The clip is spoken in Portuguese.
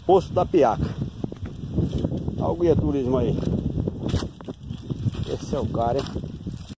Poço da Piaca. Olha o guia turismo aí. Esse é o cara, hein?